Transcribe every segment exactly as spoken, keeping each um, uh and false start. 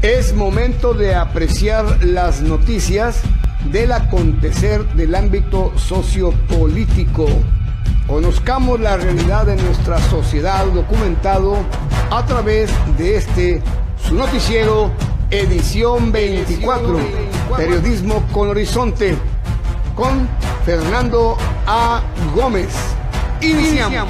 Es momento de apreciar las noticias del acontecer del ámbito sociopolítico. Conozcamos la realidad de nuestra sociedad documentado a través de este, su noticiero, Edición veinticuatro, Periodismo con Horizonte, con Fernando A. Gómez. Iniciamos.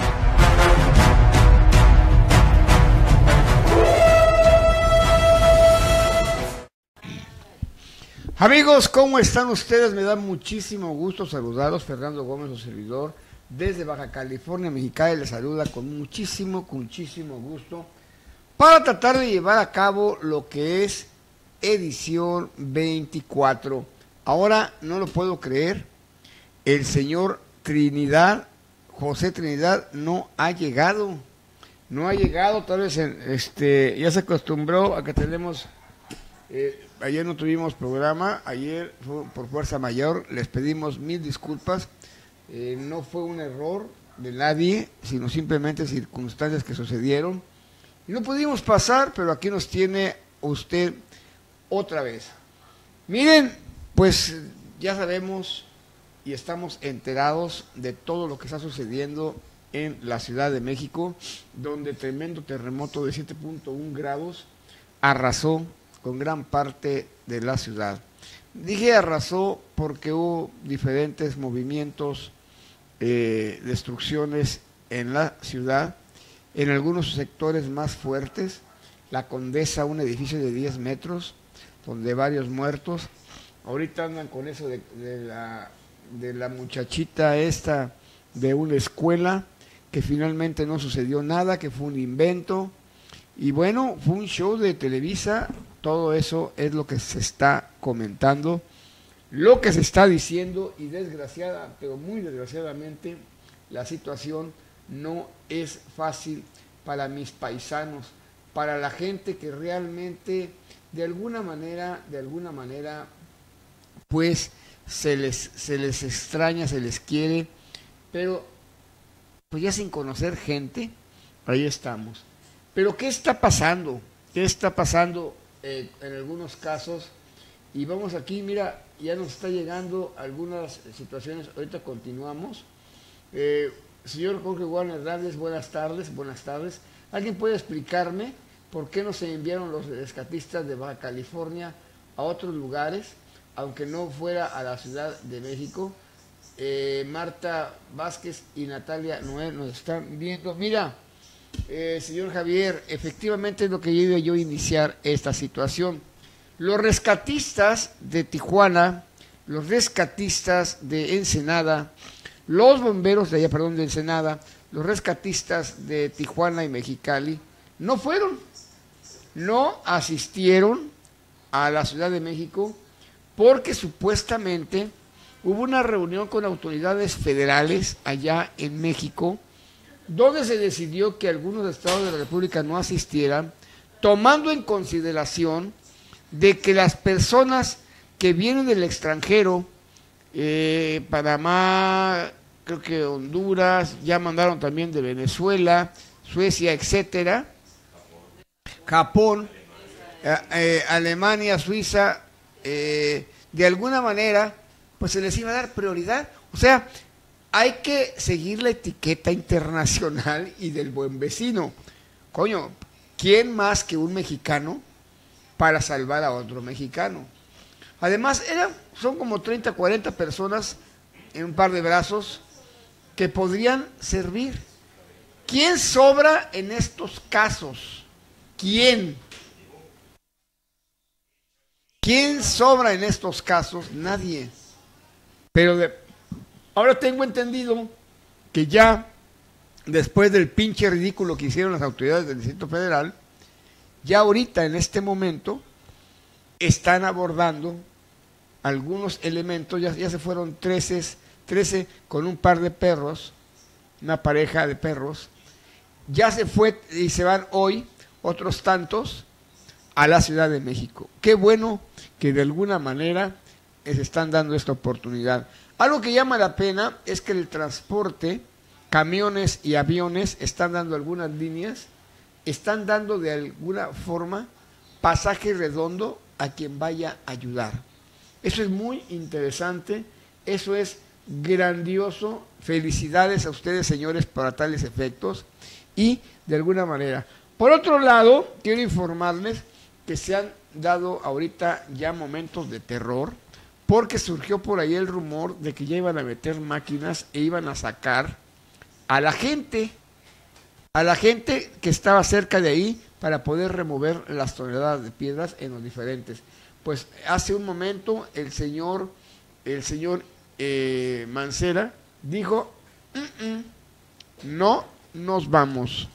Amigos, ¿cómo están ustedes? Me da muchísimo gusto saludarlos. Fernando Gómez, su servidor, desde Baja California, Mexicali, les saluda con muchísimo, con muchísimo gusto para tratar de llevar a cabo lo que es Edición veinticuatro. Ahora no lo puedo creer, el señor Trinidad, José Trinidad, no ha llegado. No ha llegado, tal vez en, este, ya se acostumbró a que tenemos... Eh, ayer no tuvimos programa, ayer fue por fuerza mayor, les pedimos mil disculpas, eh, no fue un error de nadie, sino simplemente circunstancias que sucedieron, y no pudimos pasar, pero aquí nos tiene usted otra vez. Miren, pues ya sabemos y estamos enterados de todo lo que está sucediendo en la Ciudad de México, donde tremendo terremoto de siete punto uno grados arrasó con gran parte de la ciudad. Dije arrasó porque hubo diferentes movimientos, eh, destrucciones en la ciudad, en algunos sectores más fuertes, la Condesa, un edificio de diez metros, donde varios muertos. Ahorita andan con eso de, de, la, de la muchachita esta de una escuela, que finalmente no sucedió nada, que fue un invento, y bueno, fue un show de Televisa. Todo eso es lo que se está comentando, lo que se está diciendo, y desgraciada, pero muy desgraciadamente, la situación no es fácil para mis paisanos, para la gente que realmente, de alguna manera, de alguna manera, pues se les, se les extraña, se les quiere, pero pues ya sin conocer gente, ahí estamos. Pero ¿qué está pasando? ¿Qué está pasando? Eh, en algunos casos, y vamos aquí, mira, ya nos está llegando algunas situaciones, ahorita continuamos. Eh, señor Jorge Juan Hernández, buenas tardes, buenas tardes. ¿Alguien puede explicarme por qué no se enviaron los rescatistas de Baja California a otros lugares, aunque no fuera a la Ciudad de México? Eh, Marta Vázquez y Natalia Noel nos están viendo. Mira, Eh, señor Javier, efectivamente es lo que iba yo a iniciar esta situación. Los rescatistas de Tijuana, los rescatistas de Ensenada, los bomberos de allá, perdón, de Ensenada, los rescatistas de Tijuana y Mexicali, no fueron, no asistieron a la Ciudad de México porque supuestamente hubo una reunión con autoridades federales allá en México, donde se decidió que algunos estados de la República no asistieran, tomando en consideración de que las personas que vienen del extranjero, eh, Panamá, creo que Honduras, ya mandaron también de Venezuela, Suecia, etcétera, Japón, eh, eh, Alemania, Suiza, eh, de alguna manera, pues se les iba a dar prioridad. O sea, hay que seguir la etiqueta internacional y del buen vecino. Coño, ¿quién más que un mexicano para salvar a otro mexicano? Además, eran, son como treinta, cuarenta personas en un par de brazos que podrían servir. ¿Quién sobra en estos casos? ¿Quién? ¿Quién sobra en estos casos? Nadie. Pero de... Ahora tengo entendido que ya, después del pinche ridículo que hicieron las autoridades del Distrito Federal, ya ahorita, en este momento, están abordando algunos elementos, ya, ya se fueron trece, trece con un par de perros, una pareja de perros, ya se fue y se van hoy otros tantos a la Ciudad de México. Qué bueno que de alguna manera les están dando esta oportunidad. Algo que llama la pena es que el transporte, camiones y aviones, están dando algunas líneas, están dando de alguna forma pasaje redondo a quien vaya a ayudar. Eso es muy interesante, eso es grandioso. Felicidades a ustedes, señores, para tales efectos. Y de alguna manera, por otro lado, quiero informarles que se han dado ahorita ya momentos de terror, porque surgió por ahí el rumor de que ya iban a meter máquinas e iban a sacar a la gente, a la gente que estaba cerca de ahí para poder remover las toneladas de piedras en los diferentes. Pues hace un momento el señor, el señor eh, Mancera dijo, mm -mm, no nos vamos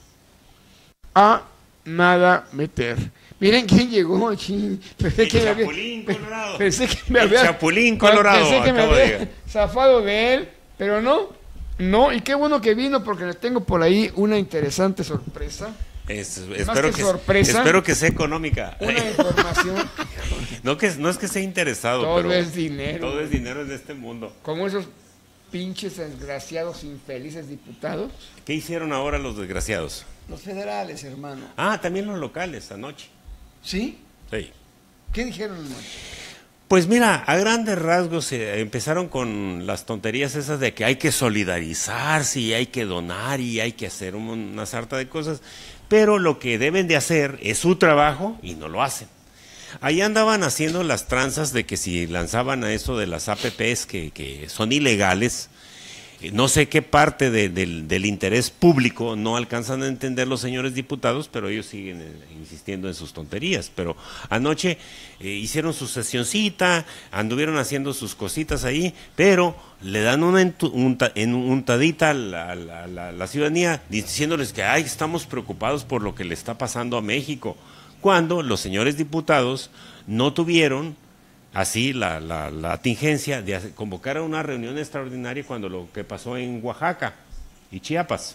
a nada meter. Miren quién llegó, ching. Pensé el que Chapulín me había, Colorado. Pensé que me había, el Chapulín Colorado. Pensé que me había de... zafado de él, pero no, no, y qué bueno que vino porque le tengo por ahí una interesante sorpresa. Es, espero, que que, sorpresa, espero que sea económica. Una información. no, que, no es que sea interesado, todo pero es dinero. Todo es dinero en este mundo. Como esos pinches desgraciados infelices diputados. ¿Qué hicieron ahora los desgraciados? Los federales, hermano. Ah, también los locales anoche. ¿Sí? Sí. ¿Qué dijeron anoche? Pues mira, a grandes rasgos eh, empezaron con las tonterías esas de que hay que solidarizarse y hay que donar y hay que hacer un, una sarta de cosas, pero lo que deben de hacer es su trabajo y no lo hacen. Ahí andaban haciendo las tranzas de que si lanzaban a eso de las A P Pes que, que son ilegales, no sé qué parte de, del, del interés público no alcanzan a entender los señores diputados, pero ellos siguen eh, insistiendo en sus tonterías. Pero anoche eh, hicieron su sesioncita, anduvieron haciendo sus cositas ahí, pero le dan una unta, en, untadita a la, la, la, la ciudadanía diciéndoles que ay, estamos preocupados por lo que le está pasando a México, cuando los señores diputados no tuvieron así la, la, la atingencia de convocar a una reunión extraordinaria cuando lo que pasó en Oaxaca y Chiapas,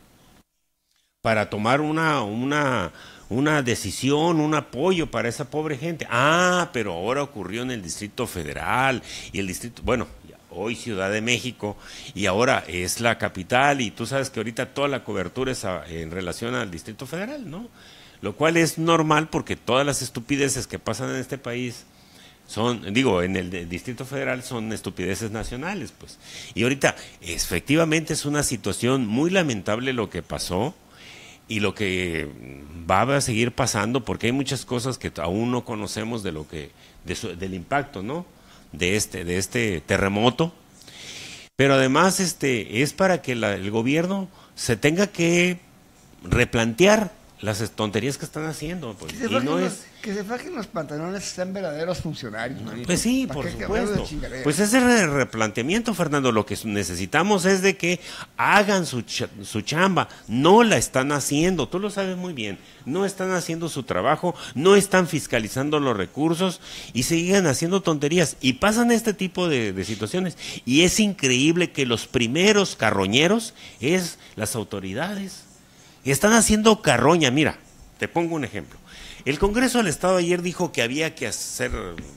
para tomar una, una, una decisión, un apoyo para esa pobre gente. Ah, pero ahora ocurrió en el Distrito Federal y el Distrito, bueno, hoy Ciudad de México, y ahora es la capital, y tú sabes que ahorita toda la cobertura es a, en relación al Distrito Federal, ¿no? Lo cual es normal porque todas las estupideces que pasan en este país son, digo, en el Distrito Federal son estupideces nacionales, pues. Y ahorita, efectivamente, es una situación muy lamentable lo que pasó y lo que va a seguir pasando, porque hay muchas cosas que aún no conocemos de lo que, de su, del impacto, ¿no? De este, de este terremoto. Pero además, este, es para que la, el gobierno se tenga que replantear las tonterías que están haciendo, pues. Que se, y no los, es... que se fajen los pantalones, sean verdaderos funcionarios, manito. Pues sí, por supuesto. Pues ese replanteamiento, Fernando, lo que necesitamos es de que hagan su, ch su chamba. No la están haciendo, tú lo sabes muy bien. No están haciendo su trabajo, no están fiscalizando los recursos y siguen haciendo tonterías. Y pasan este tipo de, de situaciones. Y es increíble que los primeros carroñeros es las autoridades. Están haciendo carroña. Mira, te pongo un ejemplo. El Congreso del Estado ayer dijo que había que hacer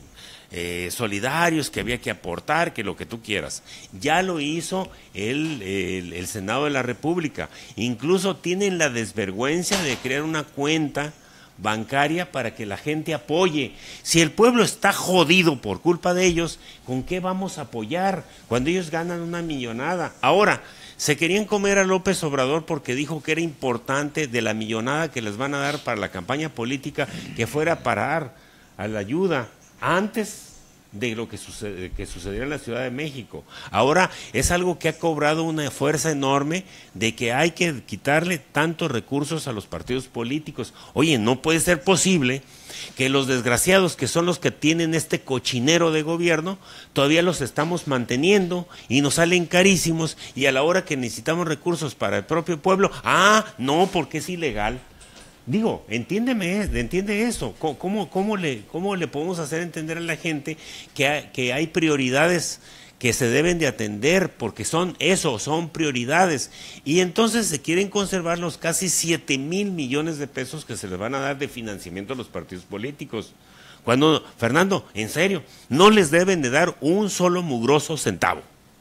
eh, solidarios, que había que aportar, que lo que tú quieras. Ya lo hizo el, el, el Senado de la República. Incluso tienen la desvergüenza de crear una cuenta bancaria para que la gente apoye. Si el pueblo está jodido por culpa de ellos, ¿con qué vamos a apoyar cuando ellos ganan una millonada? Ahora, se querían comer a López Obrador porque dijo que era importante de la millonada que les van a dar para la campaña política que fuera a parar a la ayuda antes de lo que, sucede, que sucediera en la Ciudad de México. Ahora es algo que ha cobrado una fuerza enorme de que hay que quitarle tantos recursos a los partidos políticos. Oye, no puede ser posible que los desgraciados que son los que tienen este cochinero de gobierno, todavía los estamos manteniendo y nos salen carísimos y a la hora que necesitamos recursos para el propio pueblo, ah, no, porque es ilegal. Digo, entiéndeme, entiende eso. ¿Cómo, cómo, le, ¿Cómo le podemos hacer entender a la gente que hay, que hay prioridades que se deben de atender? Porque son eso, son prioridades. Y entonces se quieren conservar los casi siete mil millones de pesos que se les van a dar de financiamiento a los partidos políticos. Cuando, Fernando, en serio, no les deben de dar un solo mugroso centavo.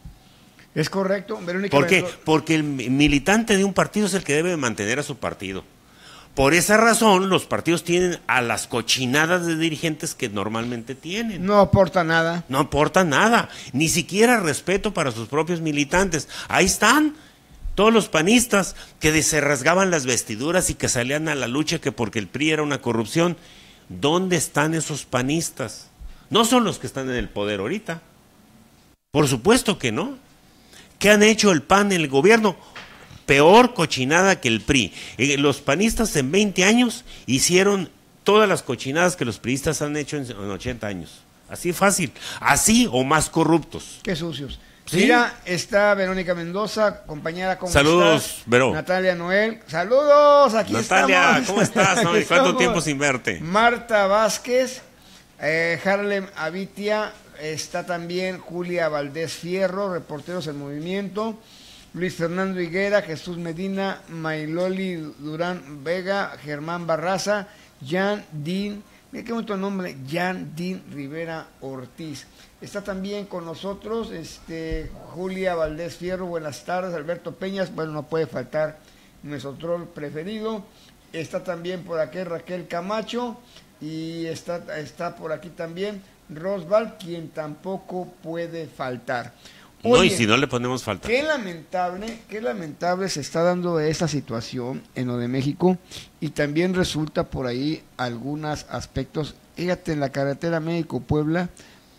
Es correcto, Verónica. ¿Por qué? Porque el militante de un partido es el que debe mantener a su partido. Por esa razón, los partidos tienen a las cochinadas de dirigentes que normalmente tienen. No aporta nada. No aporta nada, ni siquiera respeto para sus propios militantes. Ahí están todos los panistas que se rasgaban las vestiduras y que salían a la lucha que porque el P R I era una corrupción. ¿Dónde están esos panistas? No son los que están en el poder ahorita. Por supuesto que no. ¿Qué han hecho el P A N en el gobierno? Peor cochinada que el P R I. Eh, los panistas en veinte años hicieron todas las cochinadas que los priistas han hecho en, en ochenta años. Así fácil. Así o más corruptos. Qué sucios. ¿Sí? Mira, está Verónica Mendoza, compañera, ¿cómo Saludos, estás? Vero. Natalia Noel, saludos, aquí Natalia, estamos. ¿cómo estás? ¿No? Aquí ¿Cuánto estamos. tiempo sin verte? Marta Vázquez, eh, Harlem Avitia, está también Julia Valdés Fierro, reporteros en movimiento, Luis Fernando Higuera, Jesús Medina, Mailoli Durán Vega, Germán Barraza, Jan Din, mira qué bonito nombre, Jan Din Rivera Ortiz. Está también con nosotros este, Julia Valdés Fierro, buenas tardes. Alberto Peñas, bueno, no puede faltar nuestro troll preferido. Está también por aquí Raquel Camacho y está, está por aquí también Rosval, quien tampoco puede faltar. Oye, no, y si no le ponemos falta. Qué lamentable, qué lamentable se está dando esta situación en lo de México y también resulta por ahí algunos aspectos. Fíjate, en la carretera México-Puebla,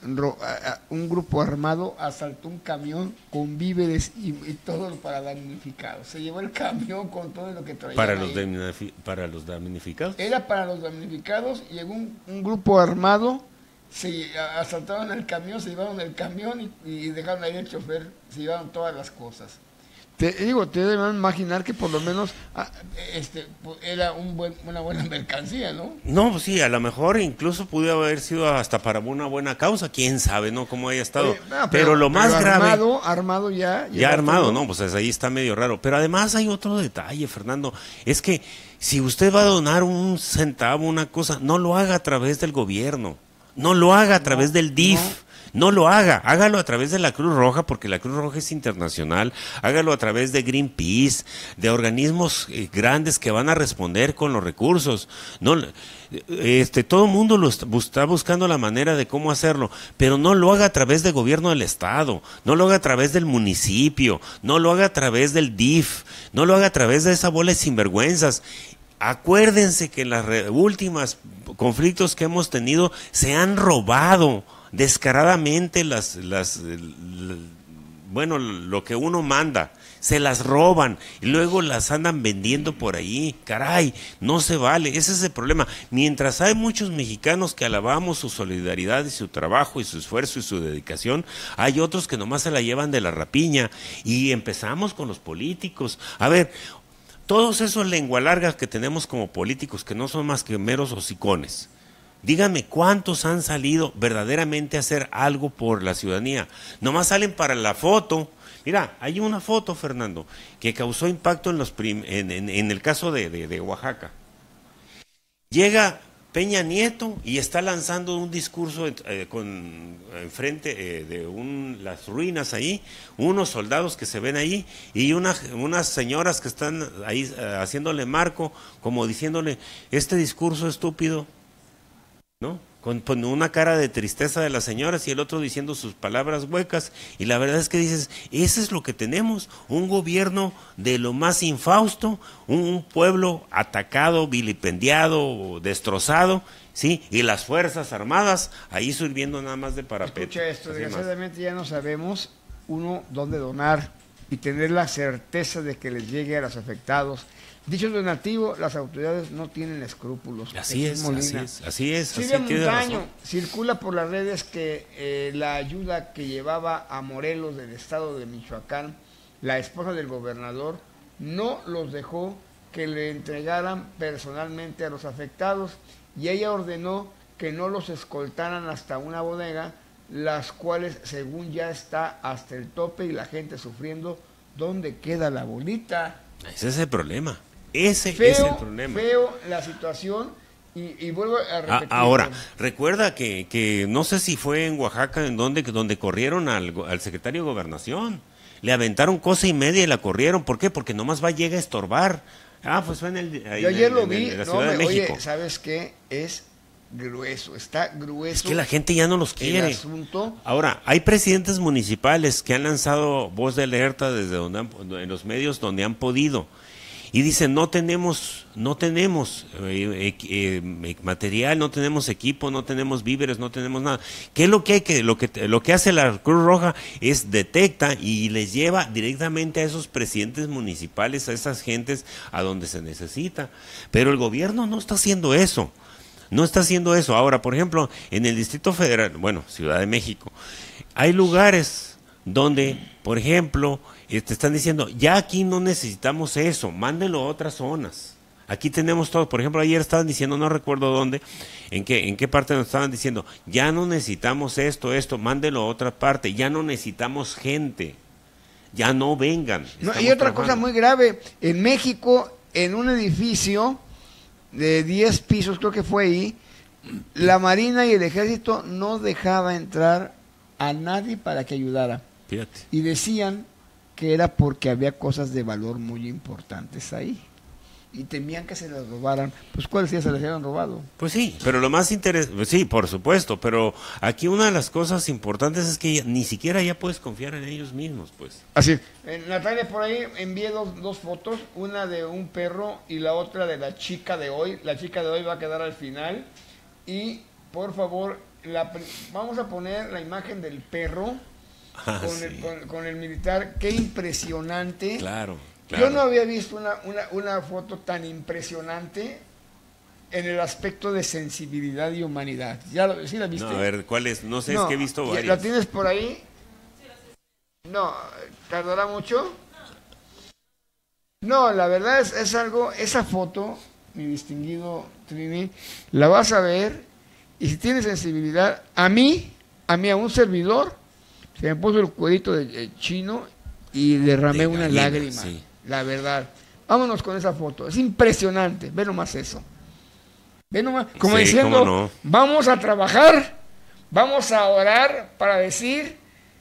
un grupo armado asaltó un camión con víveres y, y todo para damnificados. Se llevó el camión con todo lo que traía. ¿Para los, para los damnificados? Era para los damnificados. Llegó un, un grupo armado, se asaltaron el camión, se llevaron el camión y, y dejaron ahí el chofer, se llevaron todas las cosas. Te digo, te deben imaginar que por lo menos ah, este era un buen, una buena mercancía, ¿no? No, pues sí, a lo mejor incluso pudo haber sido hasta para una buena causa, quién sabe, ¿no? Cómo haya estado. Eh, no, pero, pero lo más pero grave. Armado, armado ya. Ya armado, todo. No, pues ahí está medio raro. Pero además hay otro detalle, Fernando. Es que si usted va a donar un centavo, una cosa, no lo haga a través del gobierno. No lo haga a través no, del D I F. No. No lo haga, hágalo a través de la Cruz Roja, porque la Cruz Roja es internacional, hágalo a través de Greenpeace, de organismos eh, grandes que van a responder con los recursos. No, este, todo el mundo lo está, está buscando la manera de cómo hacerlo, pero no lo haga a través del gobierno del estado, no lo haga a través del municipio, no lo haga a través del D I F, no lo haga a través de esa bola de sinvergüenzas. Acuérdense que en las últimas conflictos que hemos tenido se han robado descaradamente las, las, las, bueno, lo que uno manda, se las roban y luego las andan vendiendo por ahí. Caray, no se vale, ese es el problema. Mientras hay muchos mexicanos que alabamos su solidaridad y su trabajo y su esfuerzo y su dedicación, hay otros que nomás se la llevan de la rapiña y empezamos con los políticos. A ver, todos esos lengualargas que tenemos como políticos que no son más que meros hocicones, díganme cuántos han salido verdaderamente a hacer algo por la ciudadanía. Nomás salen para la foto. Mira, hay una foto, Fernando, que causó impacto en, los prim en, en, en el caso de, de, de Oaxaca. Llega Peña Nieto y está lanzando un discurso eh, con enfrente eh, de un, las ruinas ahí, unos soldados que se ven ahí y una, unas señoras que están ahí eh, haciéndole marco, como diciéndole, este discurso estúpido, ¿no? Con, con una cara de tristeza de las señoras y el otro diciendo sus palabras huecas, y la verdad es que dices, eso es lo que tenemos, un gobierno de lo más infausto, un, un pueblo atacado, vilipendiado, destrozado, ¿sí? Y las fuerzas armadas ahí sirviendo nada más de parapeto. Escucha esto, desgraciadamente ya no sabemos, uno, dónde donar y tener la certeza de que les llegue a los afectados. Dicho donativo, las autoridades no tienen escrúpulos. Así es, así es, así es. Silvia Montaño circula por las redes que eh, la ayuda que llevaba a Morelos del estado de Michoacán, la esposa del gobernador, no los dejó que le entregaran personalmente a los afectados y ella ordenó que no los escoltaran hasta una bodega, las cuales según ya está hasta el tope y la gente sufriendo. ¿Dónde queda la bolita? Ese es el problema. Ese feo, es el problema. Feo la situación y, y vuelvo a repetir. Ahora, recuerda que, que no sé si fue en Oaxaca en donde, donde corrieron al, al secretario de Gobernación. Le aventaron cosa y media y la corrieron. ¿Por qué? Porque nomás va llega a estorbar Ah, pues fue en el... Ahí Yo ayer en, lo en, vi, en la Ciudad no, me, de México. Oye, ¿sabes qué? Es grueso, está grueso. Es que la gente ya no los quiere. Asunto. Ahora, hay presidentes municipales que han lanzado voz de alerta desde donde han, en los medios donde han podido. Y dicen, no tenemos, no tenemos eh, eh, material, no tenemos equipo, no tenemos víveres, no tenemos nada. ¿Qué es lo que hay que, lo que, lo que hace la Cruz Roja? Es detecta y les lleva directamente a esos presidentes municipales, a esas gentes, a donde se necesita. Pero el gobierno no está haciendo eso. No está haciendo eso. Ahora, por ejemplo, en el Distrito Federal, bueno, Ciudad de México, hay lugares donde, por ejemplo, te están diciendo, ya aquí no necesitamos eso, mándenlo a otras zonas. Aquí tenemos todo. Por ejemplo, ayer estaban diciendo, no recuerdo dónde, en qué, en qué parte nos estaban diciendo, ya no necesitamos esto, esto, mándenlo a otra parte, ya no necesitamos gente, ya no vengan. No, y otra trabajando. cosa muy grave, en México, en un edificio de diez pisos, creo que fue ahí, la Marina y el Ejército no dejaba entrar a nadie para que ayudara. Fíjate. Y decían que era porque había cosas de valor muy importantes ahí. Y temían que se las robaran. Pues ¿cuáles ya se las habían robado? Pues sí, pero lo más interesante, pues sí, por supuesto, pero aquí una de las cosas importantes es que ya, ni siquiera ya puedes confiar en ellos mismos, pues. Así. Eh, Natalia, por ahí envié dos, dos fotos, una de un perro y la otra de la chica de hoy. La chica de hoy va a quedar al final. Y, por favor, la, vamos a poner la imagen del perro. Ah, con, sí. el, con, con el militar, qué impresionante. Claro, claro. Yo no había visto una, una, una foto tan impresionante en el aspecto de sensibilidad y humanidad. ¿Ya lo, ¿sí la viste? No, a ver, ¿cuál es? No sé, no, es que he visto varias. ¿La tienes por ahí? No, ¿tardará mucho? No, la verdad es, es algo, esa foto, mi distinguido Trini, la vas a ver y si tienes sensibilidad, a mí, a mí, a un servidor, se me puso el cuerito de, de chino y derramé de una gallina, lágrima, sí. La verdad. Vámonos con esa foto, es impresionante, ve nomás eso. Ve nomás, como sí, diciendo, no. Vamos a trabajar, vamos a orar para decir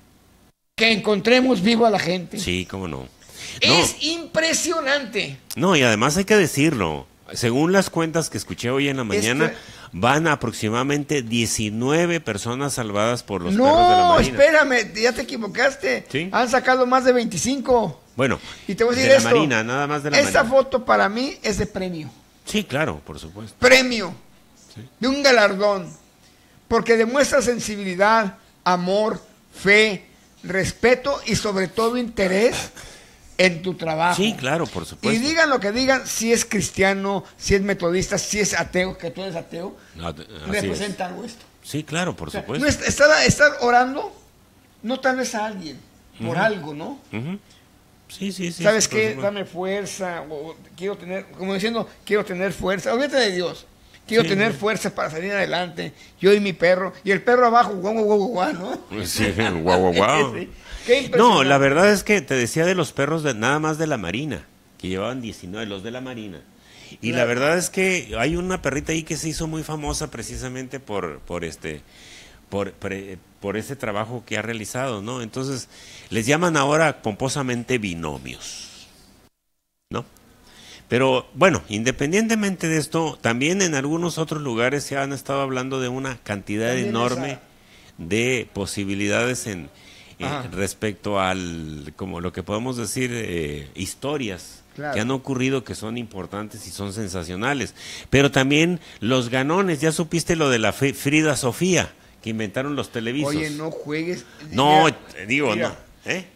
que encontremos vivo a la gente. Sí, cómo no. Es no. impresionante. No, y además hay que decirlo, según las cuentas que escuché hoy en la mañana, este... van aproximadamente diecinueve personas salvadas por los no, perros de la Marina. No, espérame, ya te equivocaste. ¿Sí? Han sacado más de veinticinco. Bueno, y te voy a decir de esto, la Marina, nada más de la esta Marina. foto para mí es de premio. Sí, claro, por supuesto. Premio, sí. De un galardón, porque demuestra sensibilidad, amor, fe, respeto y sobre todo interés en tu trabajo. Sí, claro, por supuesto. Y digan lo que digan, si es cristiano, si es metodista, si es ateo, que tú eres ateo, no, representa es. algo esto. Sí, claro, por o sea, supuesto. No es, estar, estar orando, no tal vez a alguien, por uh-huh. algo, ¿no? Uh-huh. Sí, sí, sí. ¿Sabes sí, qué? Dame fuerza, o, o, quiero tener, como diciendo, quiero tener fuerza, olvídate de Dios. Quiero sí, tener sí. fuerza para salir adelante, yo y mi perro, y el perro abajo, guau, guau, guau, guau, ¿no? Sí, guau, guau, guau. Sí. No, la verdad es que te decía de los perros de nada más de la Marina, que llevaban diecinueve, los de la Marina. Y claro. La verdad es que hay una perrita ahí que se hizo muy famosa precisamente por, por este, por, pre, por ese trabajo que ha realizado, ¿no? Entonces, les llaman ahora pomposamente binomios, ¿no? Pero bueno, independientemente de esto, también en algunos otros lugares se han estado hablando de una cantidad también enorme esa... de posibilidades en eh, respecto al, como lo que podemos decir, eh, historias claro. que han ocurrido que son importantes y son sensacionales. Pero también los ganones, ya supiste lo de la Frida Sofía, que inventaron los televisos. Oye, no juegues. No, mira, digo, mira. no. ¿Eh?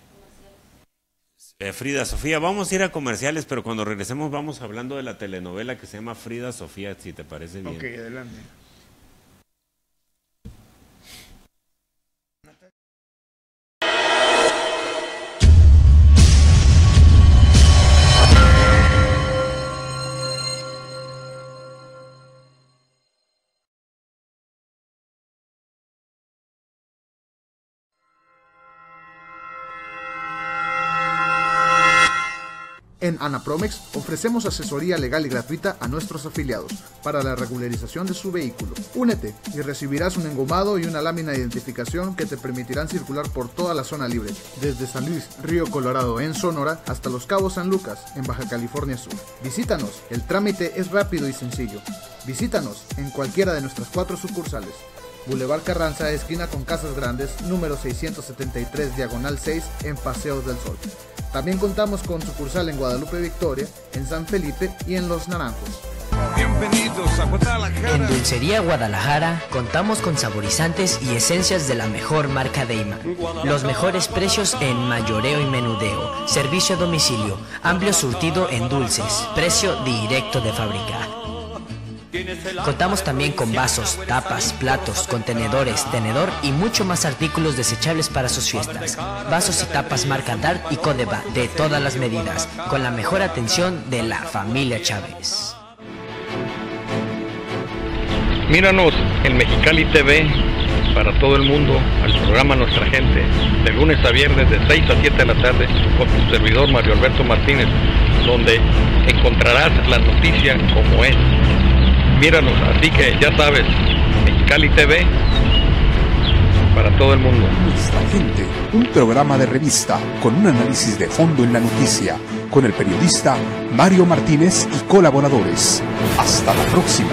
Frida Sofía, vamos a ir a comerciales, pero cuando regresemos vamos hablando de la telenovela que se llama Frida Sofía, si te parece bien. Ok, adelante. En Anapromex ofrecemos asesoría legal y gratuita a nuestros afiliados para la regularización de su vehículo. Únete y recibirás un engomado y una lámina de identificación que te permitirán circular por toda la zona libre, desde San Luis, Río Colorado en Sonora hasta Los Cabos San Lucas en Baja California Sur. Visítanos, el trámite es rápido y sencillo. Visítanos en cualquiera de nuestras cuatro sucursales. Boulevard Carranza, esquina con Casas Grandes, número seiscientos setenta y tres, diagonal seis, en Paseos del Sol. También contamos con sucursal en Guadalupe Victoria, en San Felipe y en Los Naranjos. Bienvenidos a Guadalajara. En Dulcería Guadalajara contamos con saborizantes y esencias de la mejor marca Deima. Los mejores precios en mayoreo y menudeo. Servicio a domicilio. Amplio surtido en dulces. Precio directo de fábrica. Contamos también con vasos, tapas, platos, contenedores, tenedor y mucho más artículos desechables para sus fiestas. Vasos y tapas marca Dart y Codeva de todas las medidas, con la mejor atención de la familia Chávez. Míranos en Mexicali T V para todo el mundo, al programa Nuestra Gente, de lunes a viernes de seis a siete de la tarde, con tu servidor Mario Alberto Martínez, donde encontrarás la noticia como es. Míranos, así que ya sabes, Mexicali T V para todo el mundo. Nuestra Gente, un programa de revista con un análisis de fondo en la noticia, con el periodista Mario Martínez y colaboradores. Hasta la próxima.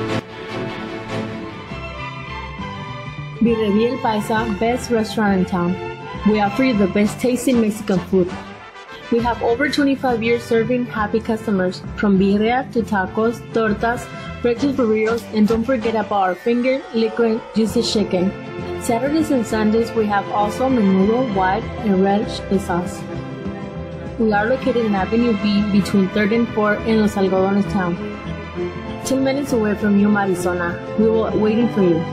Birrería El Paisa, best restaurant in town. We offer you the best tasting Mexican food. We have over twenty-five years serving happy customers, from birria to tacos, tortas, breakfast burritos, and don't forget about our finger, liquid, juicy chicken. Saturdays and Sundays we have also menudo, white, and red sauce. We are located in Avenue B between third and fourth in Los Algodones town. Ten minutes away from Yuma, Arizona. We will be waiting for you.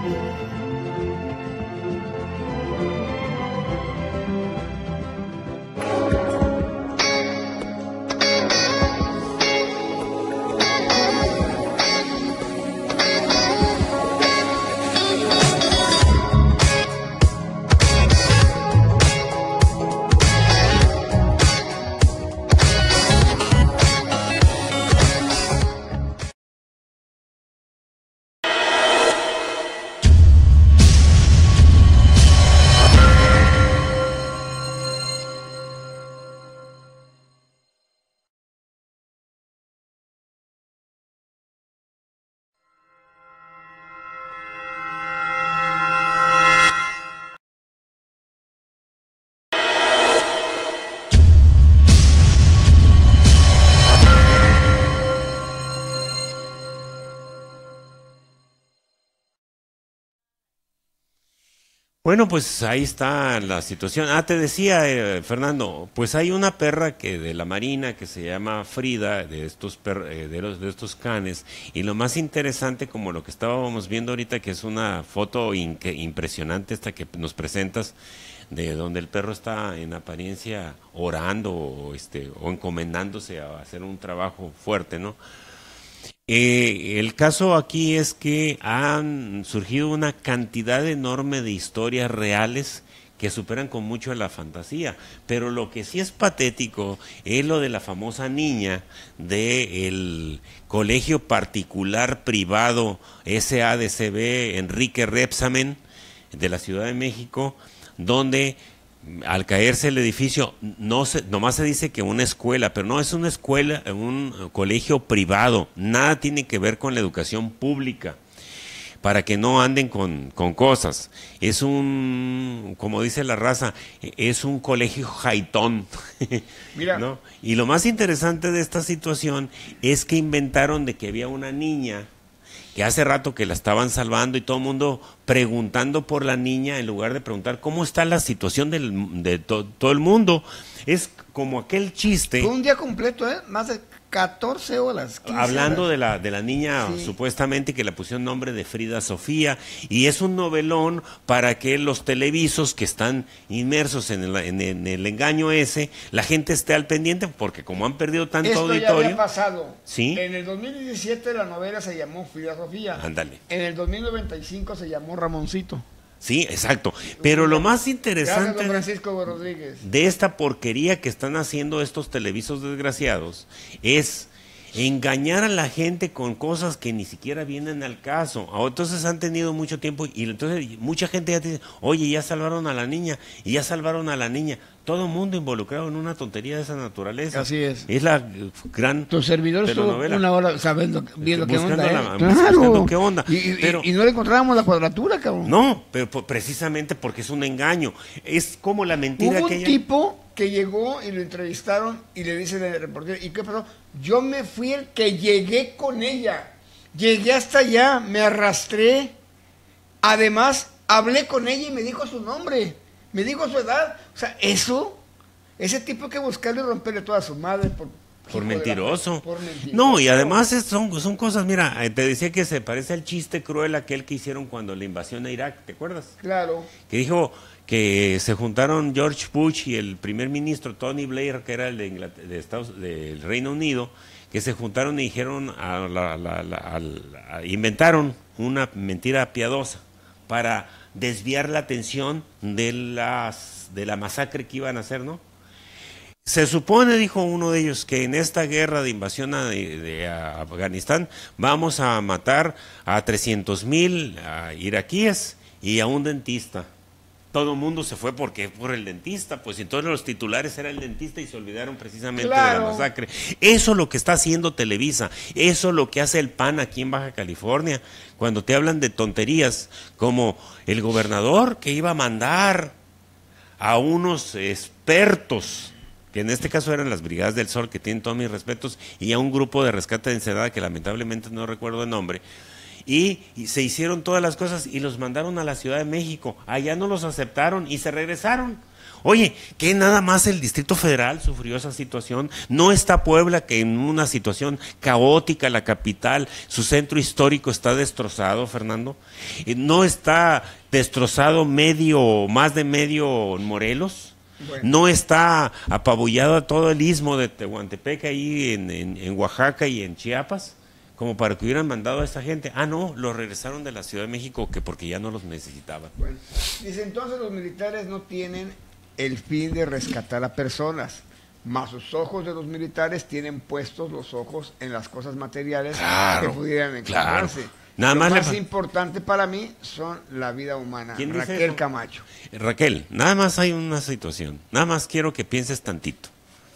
Bueno, pues ahí está la situación. Ah, te decía, eh, Fernando, pues hay una perra que de la Marina que se llama Frida, de estos per, eh, de, los, de estos canes, y lo más interesante, como lo que estábamos viendo ahorita, que es una foto in, que, impresionante esta que nos presentas, de donde el perro está en apariencia orando o, este, o encomendándose a hacer un trabajo fuerte, ¿no? Eh, el caso aquí es que han surgido una cantidad enorme de historias reales que superan con mucho la fantasía, pero lo que sí es patético es lo de la famosa niña del colegio particular privado S A D C B Enrique Rebsamen de la Ciudad de México, donde al caerse el edificio, no se, nomás se dice que una escuela, pero no es una escuela, un colegio privado, nada tiene que ver con la educación pública, para que no anden con, con cosas. Es un, como dice la raza, es un colegio jaitón. Mira. ¿No? Y lo más interesante de esta situación es que inventaron de que había una niña que hace rato que la estaban salvando y todo el mundo preguntando por la niña en lugar de preguntar cómo está la situación del, de to, todo el mundo. Es como aquel chiste. Fue un día completo, ¿eh? Más de catorce horas. Hablando horas. de la de la niña, sí, supuestamente que le pusieron nombre de Frida Sofía, y es un novelón para que los televisos que están inmersos en el, en, en el engaño ese, la gente esté al pendiente, porque como han perdido tanto Esto auditorio. Ya había pasado. ¿Sí? En el dos mil diecisiete la novela se llamó Frida Sofía. Ándale. En el dos mil noventa y cinco se llamó Ramoncito. Sí, exacto. Pero lo más interesante Francisco Rodríguez. de esta porquería que están haciendo estos televisos desgraciados es engañar a la gente con cosas que ni siquiera vienen al caso. Entonces han tenido mucho tiempo y entonces mucha gente ya dice, oye, ya salvaron a la niña y ya salvaron a la niña. Todo el mundo involucrado en una tontería de esa naturaleza. Así es. Es la gran Tu servidor estuvo una hora sabiendo, viendo qué onda. La, ¿eh? Claro. Qué onda. Y, y, pero, y no le encontrábamos la cuadratura, cabrón. No, pero precisamente porque es un engaño. Es como la mentira Hubo que un ella... tipo que llegó y lo entrevistaron y le dice el reportero, ¿y qué pasó? Yo me fui el que llegué con ella. Llegué hasta allá, me arrastré. Además, hablé con ella y me dijo su nombre. Me dijo su edad. O sea, eso, ese tipo hay que buscarle y romperle toda su madre por, por, mentiroso. La, por mentiroso. No, y además es, son, son cosas, mira, te decía que se parece al chiste cruel aquel que hicieron cuando la invasión a Irak, ¿te acuerdas? Claro. Que dijo que se juntaron George Bush y el primer ministro Tony Blair, que era el de, Inglaterra, de Estados, del Reino Unido, que se juntaron y dijeron, a la, la, la, a la, a, inventaron una mentira piadosa para desviar la atención de las de la masacre que iban a hacer, ¿no? Se supone, dijo uno de ellos, que en esta guerra de invasión a, de, de a Afganistán vamos a matar a trescientos mil iraquíes y a un dentista. Todo el mundo se fue porque por el dentista, pues entonces los titulares era el dentista y se olvidaron precisamente claro. de la masacre. Eso es lo que está haciendo Televisa, eso es lo que hace el P A N aquí en Baja California, cuando te hablan de tonterías como el gobernador que iba a mandar a unos expertos, que en este caso eran las Brigadas del Sol, que tienen todos mis respetos, y a un grupo de rescate de Ensenada, que lamentablemente no recuerdo el nombre, Y, y se hicieron todas las cosas y los mandaron a la Ciudad de México. Allá no los aceptaron y se regresaron. Oye, que nada más el Distrito Federal sufrió esa situación. No está Puebla, que en una situación caótica, la capital, su centro histórico está destrozado, Fernando. No está destrozado medio, más de medio Morelos. Bueno. No está apabullado todo el istmo de Tehuantepec ahí en, en, en Oaxaca y en Chiapas, como para que hubieran mandado a esa gente. Ah, no, los regresaron de la Ciudad de México, que porque ya no los necesitaban. Bueno, dice, entonces los militares no tienen el fin de rescatar a personas, más sus ojos de los militares tienen puestos los ojos en las cosas materiales claro, que pudieran encontrarse. Claro. Nada Lo más, más le... importante para mí son la vida humana. ¿Quién dice Raquel eso? Camacho. Raquel, nada más hay una situación, nada más quiero que pienses tantito.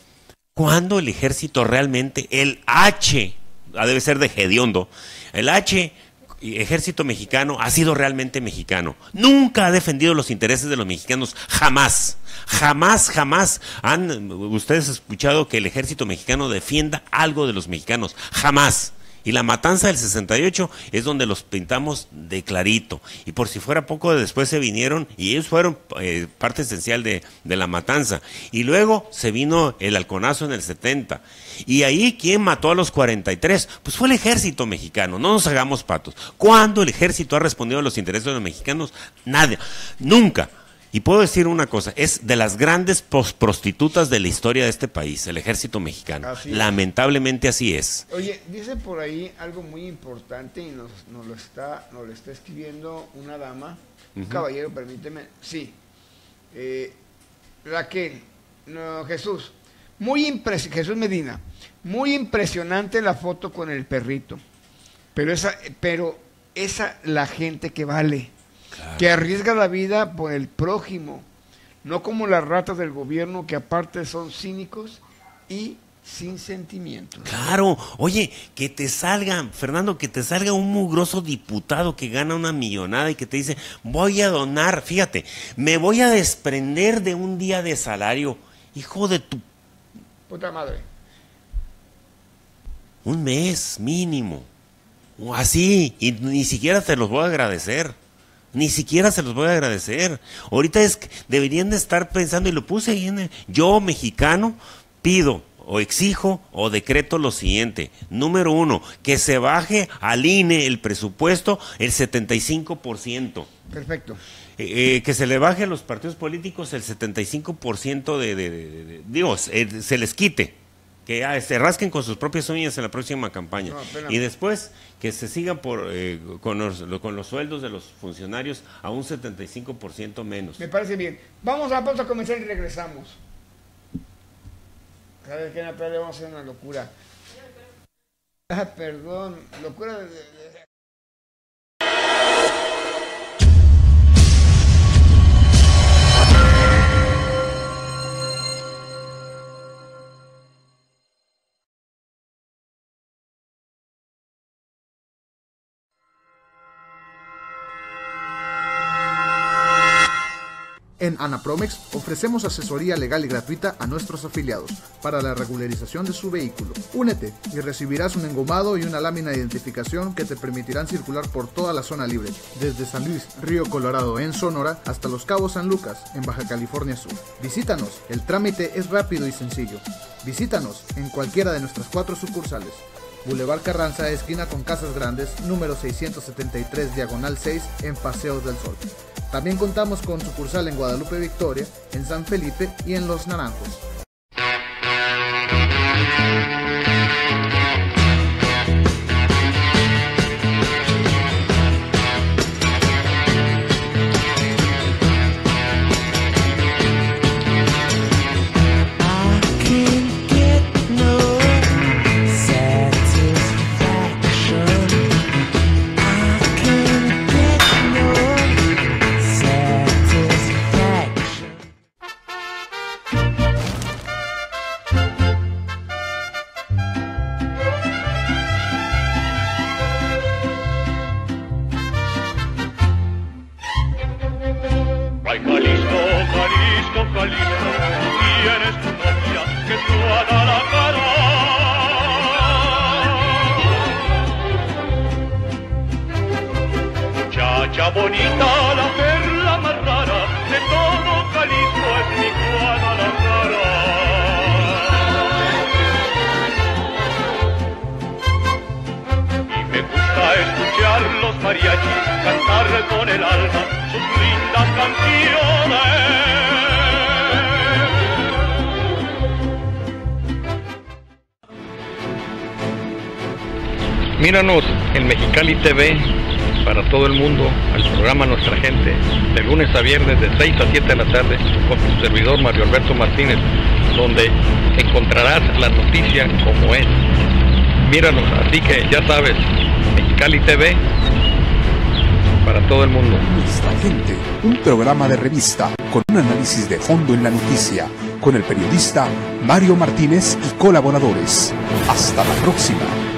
¿Cuándo el ejército realmente, el H, debe ser de hediondo, el H, ejército mexicano, ha sido realmente mexicano? Nunca ha defendido los intereses de los mexicanos, jamás, jamás, jamás han ustedes escuchado que el ejército mexicano defienda algo de los mexicanos, jamás. Y la matanza del sesenta y ocho es donde los pintamos de clarito. Y por si fuera poco, después se vinieron, y ellos fueron eh, parte esencial de, de la matanza. Y luego se vino el halconazo en el setenta. Y ahí, ¿quién mató a los cuarenta y tres? Pues fue el ejército mexicano, no nos hagamos patos. ¿Cuándo el ejército ha respondido a los intereses de los mexicanos? Nadie, nunca. Y puedo decir una cosa, es de las grandes prostitutas de la historia de este país, el ejército mexicano. Así Lamentablemente así es. Oye, dice por ahí algo muy importante y nos, nos, lo, está, nos lo está escribiendo una dama, un uh-huh. caballero, permíteme. Sí, eh, Raquel, no, Jesús, muy impres- Jesús Medina, muy impresionante la foto con el perrito, pero esa, pero esa la gente que vale. Claro. Que arriesga la vida por el prójimo, no como las ratas del gobierno que aparte son cínicos y sin sentimientos. Claro, oye, que te salga, Fernando, que te salga un mugroso diputado que gana una millonada y que te dice, voy a donar, fíjate, me voy a desprender de un día de salario, hijo de tu... puta madre. Un mes mínimo, así, y ni siquiera te los voy a agradecer. Ni siquiera se los voy a agradecer. Ahorita es que deberían de estar pensando, y lo puse ahí en el, yo, mexicano, pido o exijo o decreto lo siguiente. Número uno, que se baje al I N E el presupuesto el setenta y cinco por ciento. Perfecto. Eh, eh, que se le baje a los partidos políticos el setenta y cinco por ciento de, de, de, de, de digo, eh, se les quite. Que que ah, se rasquen con sus propias uñas en la próxima campaña. No, y después que se sigan por eh, con, los, con los sueldos de los funcionarios a un setenta y cinco por ciento menos. Me parece bien. Vamos a pausa comercial y regresamos. ¿Sabes qué? En la playa vamos a hacer una locura. Ah, perdón. Locura de... de... En Anapromex ofrecemos asesoría legal y gratuita a nuestros afiliados para la regularización de su vehículo. Únete y recibirás un engomado y una lámina de identificación que te permitirán circular por toda la zona libre, desde San Luis, Río Colorado en Sonora hasta Los Cabos San Lucas en Baja California Sur. Visítanos, el trámite es rápido y sencillo. Visítanos en cualquiera de nuestras cuatro sucursales. Boulevard Carranza, esquina con Casas Grandes, número seiscientos setenta y tres, diagonal seis, en Paseos del Sol. También contamos con sucursal en Guadalupe Victoria, en San Felipe y en Los Naranjos. Bonita, la perla más rara de todo Jalisco es mi Guadalajara. Y me gusta escuchar los mariachis cantar con el alma sus lindas canciones. Míranos en Mexicali T V para todo el mundo, al programa Nuestra Gente, de lunes a viernes de seis a siete de la tarde, con tu servidor Mario Alberto Martínez, donde encontrarás la noticia como es. Míranos, así que ya sabes, Mexicali T V para todo el mundo. Nuestra Gente, un programa de revista con un análisis de fondo en la noticia, con el periodista Mario Martínez y colaboradores. Hasta la próxima.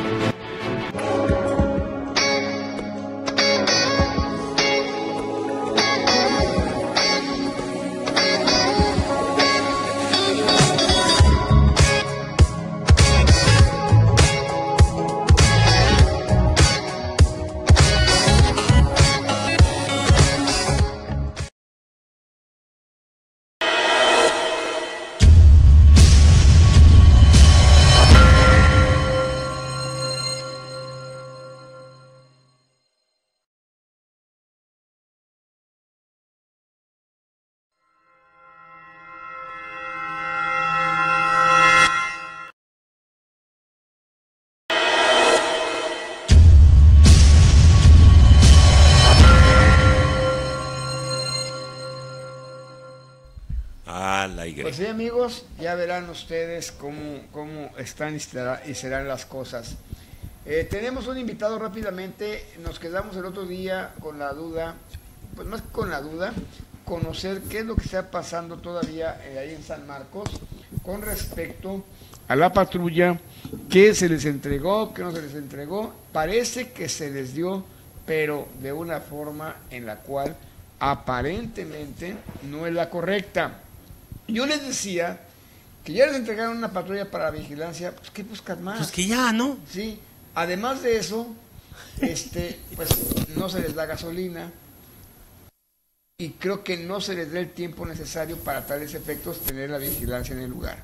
Pues sí, amigos, ya verán ustedes cómo, cómo están y, será, y serán las cosas. Eh, tenemos un invitado rápidamente, nos quedamos el otro día con la duda, pues más que con la duda, conocer qué es lo que está pasando todavía eh, ahí en San Marcos con respecto a la patrulla, qué se les entregó, qué no se les entregó. Parece que se les dio, pero de una forma en la cual aparentemente no es la correcta. Yo les decía que ya les entregaron una patrulla para vigilancia, pues ¿qué buscan más? Pues que ya, ¿no? Sí, además de eso, este, pues no se les da gasolina y creo que no se les da el tiempo necesario para tales efectos tener la vigilancia en el lugar.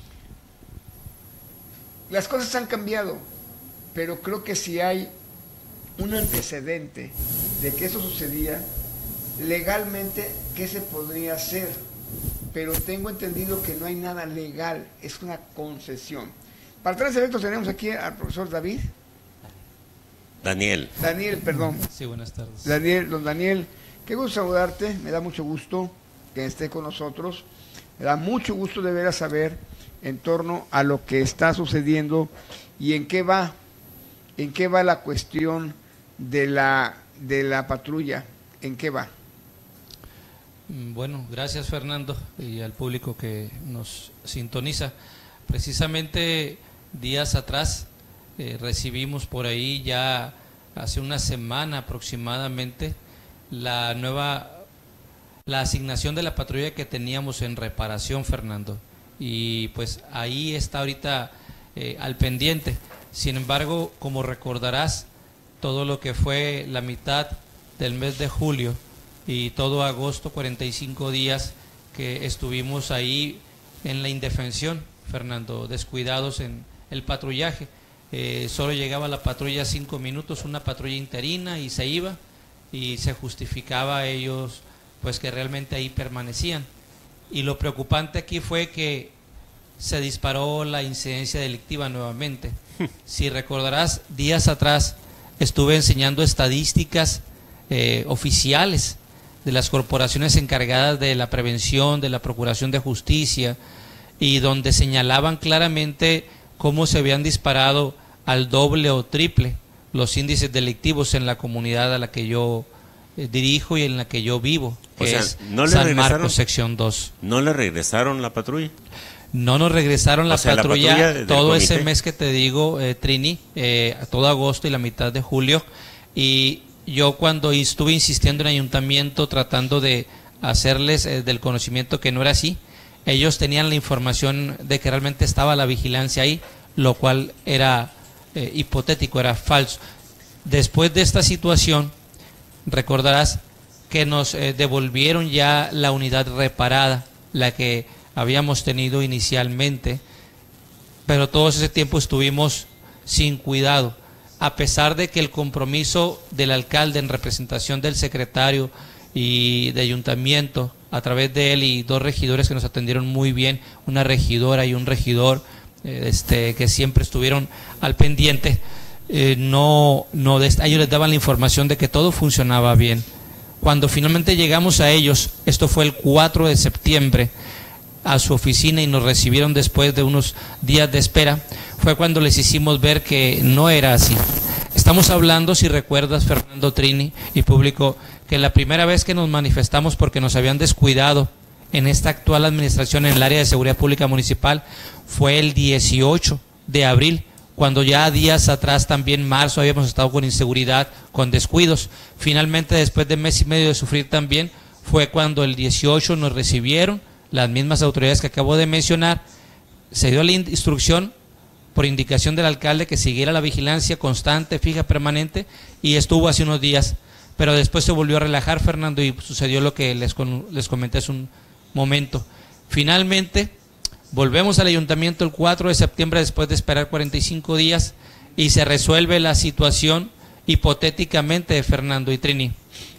Las cosas han cambiado, pero creo que si hay un antecedente de que eso sucedía, legalmente, ¿qué se podría hacer? Pero tengo entendido que no hay nada legal, es una concesión. Para tres eventos tenemos aquí al profesor David. Daniel. Daniel, perdón. Sí, buenas tardes. Daniel, don Daniel, qué gusto saludarte, me da mucho gusto que esté con nosotros, me da mucho gusto de ver a saber en torno a lo que está sucediendo y en qué va, en qué va la cuestión de la, de la patrulla, en qué va. Bueno, gracias Fernando y al público que nos sintoniza. Precisamente días atrás eh, recibimos por ahí ya hace una semana aproximadamente la nueva, la asignación de la patrulla que teníamos en reparación, Fernando, y pues ahí está ahorita eh, al pendiente. Sin embargo, como recordarás, todo lo que fue la mitad del mes de julio y todo agosto, cuarenta y cinco días que estuvimos ahí en la indefensión, Fernando, descuidados en el patrullaje. Eh, solo llegaba la patrulla cinco minutos, una patrulla interina, y se iba, y se justificaba a ellos pues que realmente ahí permanecían. Y lo preocupante aquí fue que se disparó la incidencia delictiva nuevamente. Si recordarás, días atrás estuve enseñando estadísticas eh, oficiales de las corporaciones encargadas de la prevención, de la procuración de justicia, y donde señalaban claramente cómo se habían disparado al doble o triple los índices delictivos en la comunidad a la que yo eh, dirijo y en la que yo vivo, que o sea, es ¿no le San Marcos, sección dos. ¿No le regresaron la patrulla? No nos regresaron la, o sea, patrulla, la patrulla todo comité. Ese mes que te digo, eh, Trini, eh, todo agosto y la mitad de julio, y yo cuando estuve insistiendo en el ayuntamiento tratando de hacerles eh, del conocimiento que no era así, ellos tenían la información de que realmente estaba la vigilancia ahí, lo cual era eh, hipotético, era falso. Después de esta situación, recordarás que nos eh, devolvieron ya la unidad reparada, la que habíamos tenido inicialmente, pero todo ese tiempo estuvimos sin cuidado, a pesar de que el compromiso del alcalde en representación del secretario y de ayuntamiento, a través de él y dos regidores que nos atendieron muy bien, una regidora y un regidor eh, este, que siempre estuvieron al pendiente, eh, no, no de, a ellos les daban la información de que todo funcionaba bien. Cuando finalmente llegamos a ellos, esto fue el cuatro de septiembre, a su oficina, y nos recibieron después de unos días de espera, fue cuando les hicimos ver que no era así. Estamos hablando, si recuerdas, Fernando, Trini y público, que la primera vez que nos manifestamos porque nos habían descuidado en esta actual administración en el área de seguridad pública municipal fue el dieciocho de abril, cuando ya días atrás, también marzo, habíamos estado con inseguridad, con descuidos. Finalmente, después de mes y medio de sufrir también, fue cuando el dieciocho nos recibieron las mismas autoridades que acabo de mencionar. Se dio la instrucción por indicación del alcalde que siguiera la vigilancia constante, fija, permanente, y estuvo hace unos días, pero después se volvió a relajar, Fernando, y sucedió lo que les, les comenté hace un momento. Finalmente volvemos al ayuntamiento el cuatro de septiembre después de esperar cuarenta y cinco días, y se resuelve la situación hipotéticamente de Fernando y Trini.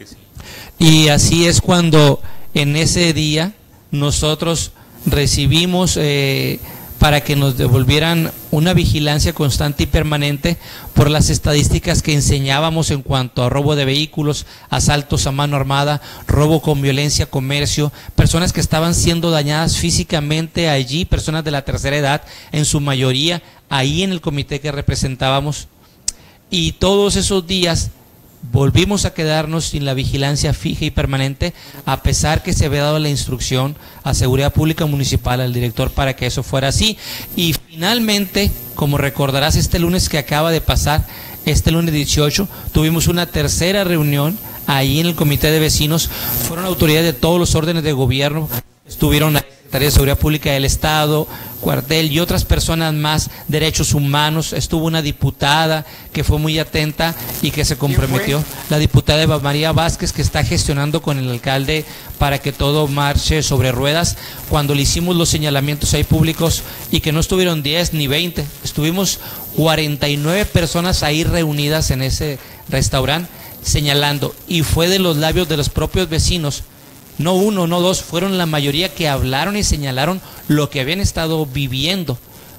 Y así es cuando en ese día nosotros recibimos eh, para que nos devolvieran una vigilancia constante y permanente por las estadísticas que enseñábamos en cuanto a robo de vehículos, asaltos a mano armada, robo con violencia, comercio, personas que estaban siendo dañadas físicamente allí, personas de la tercera edad, en su mayoría, ahí en el comité que representábamos. Y todos esos días volvimos a quedarnos sin la vigilancia fija y permanente, a pesar que se había dado la instrucción a Seguridad Pública Municipal, al director, para que eso fuera así. Y finalmente, como recordarás, este lunes que acaba de pasar, este lunes dieciocho, tuvimos una tercera reunión ahí en el Comité de Vecinos. Fueron autoridades de todos los órdenes de gobierno, estuvieron la Secretaría de Seguridad Pública del Estado, cuartel y otras personas más, derechos humanos. Estuvo una diputada que fue muy atenta y que se comprometió, la diputada Eva María Vázquez, que está gestionando con el alcalde para que todo marche sobre ruedas. Cuando le hicimos los señalamientos ahí públicos, y que no estuvieron diez ni veinte, estuvimos cuarenta y nueve personas ahí reunidas en ese restaurante señalando, y fue de los labios de los propios vecinos, no uno, no dos, fueron la mayoría que hablaron y señalaron lo que habían estado viviendo,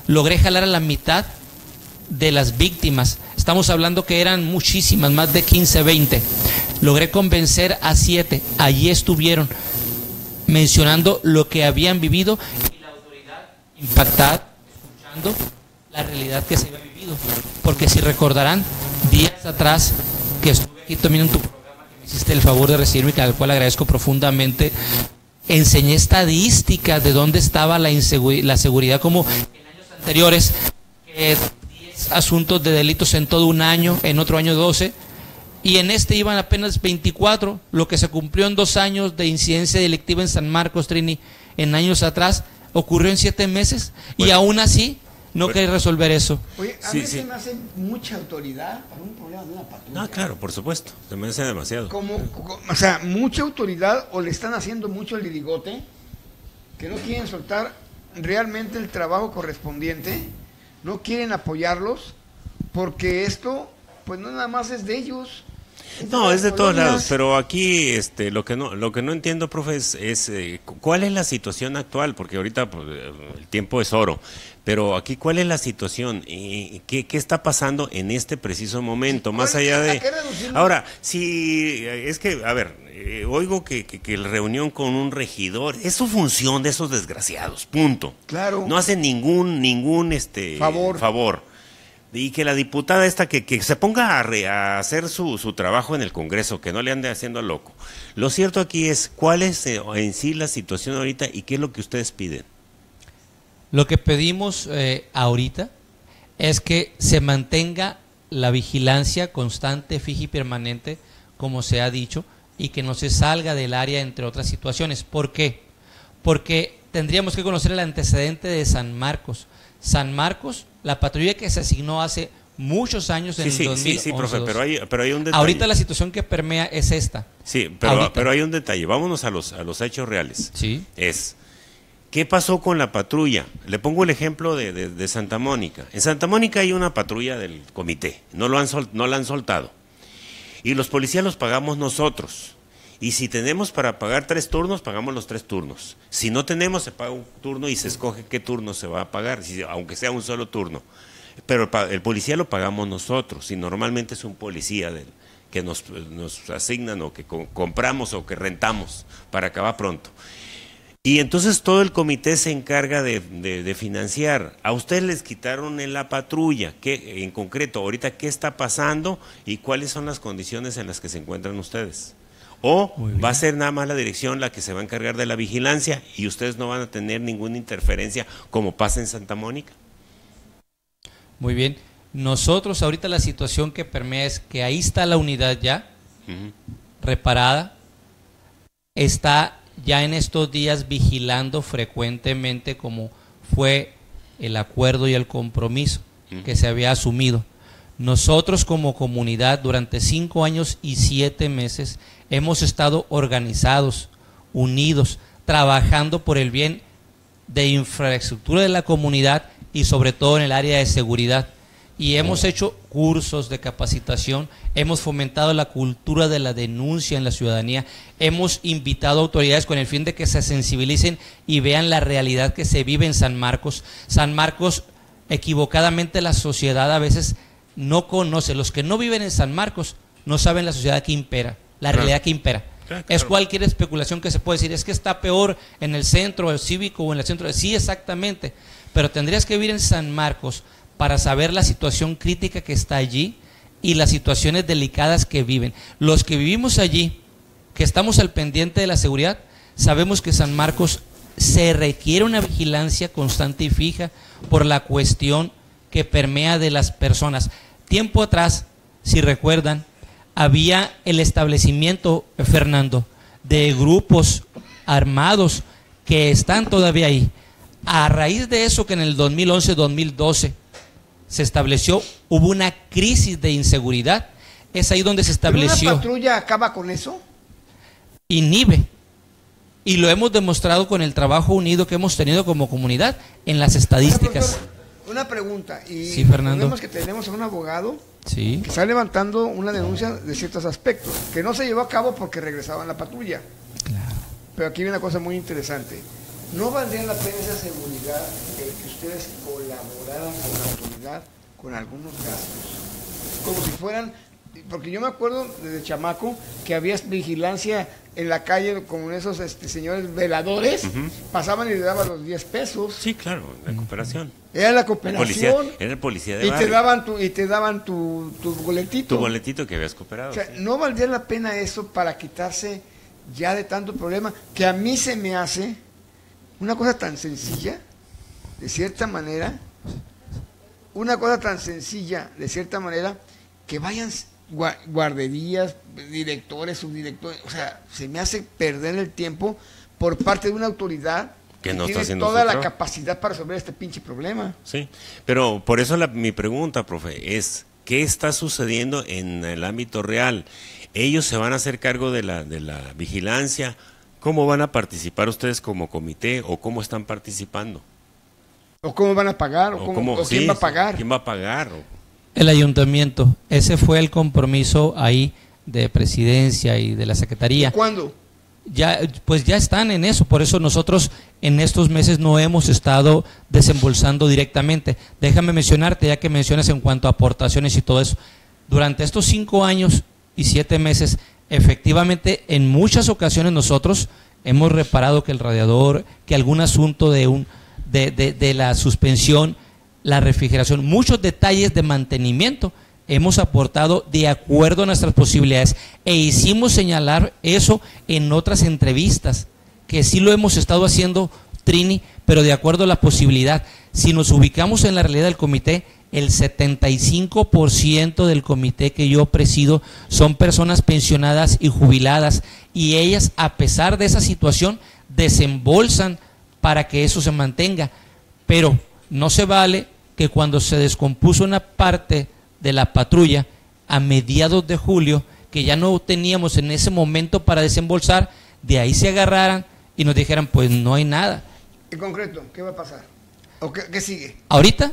logré jalar a la mitad de las víctimas. Estamos hablando que eran muchísimas, más de quince, veinte. Logré convencer a siete. Allí estuvieron mencionando lo que habían vivido y la autoridad impactada, escuchando la realidad que se había vivido. Porque si recordarán, días atrás que estuve aquí también en tu programa, que me hiciste el favor de recibirme y al cual agradezco profundamente, enseñé estadísticas de dónde estaba la, la seguridad, como en años anteriores, que diez asuntos de delitos en todo un año, en otro año doce, y en este iban apenas veinticuatro, lo que se cumplió en dos años de incidencia delictiva en San Marcos, Trini, en años atrás, ocurrió en siete meses, bueno, y aún así no bueno, quería resolver eso. Oye, a sí, mí sí. se me hace mucha autoridad para un problema de una patrulla. No, claro, por supuesto, se me hace demasiado. Como, como, o sea, mucha autoridad, o le están haciendo mucho el lirigote, que no quieren soltar realmente el trabajo correspondiente, no quieren apoyarlos, porque esto, pues no nada más es de ellos. Es no, de es de todos lados, pero aquí este, lo que no lo que no entiendo, profe, es, es eh, cuál es la situación actual, porque ahorita pues, el tiempo es oro, pero aquí cuál es la situación, eh, ¿qué, qué está pasando en este preciso momento, más allá de... Ahora, si es que, a ver, eh, oigo que, que, que la reunión con un regidor, es su función de esos desgraciados, punto. Claro. No hacen ningún, ningún este favor. favor. Y que la diputada esta que, que se ponga a, re, a hacer su, su trabajo en el Congreso, que no le ande haciendo al loco. Lo cierto aquí es cuál es eh, en sí la situación ahorita y qué es lo que ustedes piden. Lo que pedimos eh, ahorita es que se mantenga la vigilancia constante, fija y permanente, como se ha dicho, y que no se salga del área, entre otras situaciones. ¿Por qué? Porque tendríamos que conocer el antecedente de San Marcos. San Marcos, la patrulla que se asignó hace muchos años, en sí, sí, dos mil once. Sí, sí, profe, pero hay, pero hay un detalle. Ahorita la situación que permea es esta. Sí, pero, pero hay un detalle. Vámonos a los, a los hechos reales. Sí. Es, ¿qué pasó con la patrulla? Le pongo el ejemplo de, de, de Santa Mónica. En Santa Mónica hay una patrulla del comité. No, lo han sol, no la han soltado. Y los policías los pagamos nosotros. Y si tenemos para pagar tres turnos, pagamos los tres turnos. Si no tenemos, se paga un turno y se escoge qué turno se va a pagar, si, aunque sea un solo turno. Pero el, el policía lo pagamos nosotros, y normalmente es un policía del, que nos, nos asignan o que co compramos o que rentamos para acabar pronto. Y entonces todo el comité se encarga de, de, de financiar. A ustedes les quitaron en la patrulla, ¿qué, en concreto, ahorita qué está pasando y cuáles son las condiciones en las que se encuentran ustedes? O va a ser nada más la dirección la que se va a encargar de la vigilancia y ustedes no van a tener ninguna interferencia como pasa en Santa Mónica. Muy bien. Nosotros ahorita la situación que permea es que ahí está la unidad ya, uh-huh. reparada, está ya en estos días vigilando frecuentemente como fue el acuerdo y el compromiso uh-huh. que se había asumido. Nosotros como comunidad durante cinco años y siete meses hemos estado organizados, unidos, trabajando por el bien de infraestructura de la comunidad y sobre todo en el área de seguridad. Y hemos hecho cursos de capacitación, hemos fomentado la cultura de la denuncia en la ciudadanía, hemos invitado a autoridades con el fin de que se sensibilicen y vean la realidad que se vive en San Marcos. San Marcos, equivocadamente la sociedad a veces no conoce, los que no viven en San Marcos no saben la sociedad que impera, la claro. realidad que impera. Claro. Es cualquier especulación que se puede decir, es que está peor en el centro el cívico o en el centro, sí, exactamente, pero tendrías que vivir en San Marcos para saber la situación crítica que está allí y las situaciones delicadas que viven. Los que vivimos allí, que estamos al pendiente de la seguridad, sabemos que San Marcos se requiere una vigilancia constante y fija por la cuestión que permea de las personas. Tiempo atrás, si recuerdan, había el establecimiento, Fernando, de grupos armados que están todavía ahí. A raíz de eso que en el dos mil once dos mil doce se estableció, hubo una crisis de inseguridad, es ahí donde se estableció. ¿Pero una patrulla acaba con eso? Inhibe. Y lo hemos demostrado con el trabajo unido que hemos tenido como comunidad en las estadísticas. Una pregunta, y sí, Fernando. Vemos que tenemos a un abogado sí. que está levantando una denuncia de ciertos aspectos, que no se llevó a cabo porque regresaban la patrulla. Claro. Pero aquí viene una cosa muy interesante. ¿no valdría la pena esa seguridad de que ustedes colaboraran con la autoridad con algunos gastos? Como si fueran, porque yo me acuerdo desde chamaco que había vigilancia en la calle como esos este, señores veladores, uh-huh. pasaban y le daban los diez pesos. Sí, claro, la cooperación. Era la cooperación. El policía, era el policía de y barrio. te daban tu, y te daban tu, tu boletito. Tu boletito que habías cooperado. O sea, sí. ¿no valdría la pena eso para quitarse ya de tanto problema? Que a mí se me hace una cosa tan sencilla, de cierta manera, una cosa tan sencilla, de cierta manera, que vayan guarderías, directores, subdirectores, o sea, se me hace perder el tiempo por parte de una autoridad que, que no tiene está haciendo toda la capacidad para resolver este pinche problema. Sí, pero por eso la, mi pregunta, profe, es ¿qué está sucediendo en el ámbito real? Ellos se van a hacer cargo de la, de la vigilancia. ¿Cómo van a participar ustedes como comité o cómo están participando? ¿O cómo van a pagar? ¿O, o, cómo, cómo, o sí, quién va a pagar? ¿Quién va a pagar? El ayuntamiento. Ese fue el compromiso ahí de presidencia y de la secretaría. ¿Cuándo? Ya, pues ya están en eso, por eso nosotros en estos meses no hemos estado desembolsando directamente. Déjame mencionarte, ya que mencionas en cuanto a aportaciones y todo eso, durante estos cinco años y siete meses, efectivamente en muchas ocasiones nosotros hemos reparado que el radiador, que algún asunto de, un, de, de, de la suspensión, la refrigeración, muchos detalles de mantenimiento, hemos aportado de acuerdo a nuestras posibilidades e hicimos señalar eso en otras entrevistas, que sí lo hemos estado haciendo, Trini, pero de acuerdo a la posibilidad. Si nos ubicamos en la realidad del comité, el setenta y cinco por ciento del comité que yo presido son personas pensionadas y jubiladas, y ellas, a pesar de esa situación, desembolsan para que eso se mantenga, pero no se vale que cuando se descompuso una parte de la patrulla a mediados de julio, que ya no teníamos en ese momento para desembolsar, de ahí se agarraran y nos dijeran, pues no hay nada. En concreto, ¿qué va a pasar? ¿O qué, qué sigue? Ahorita,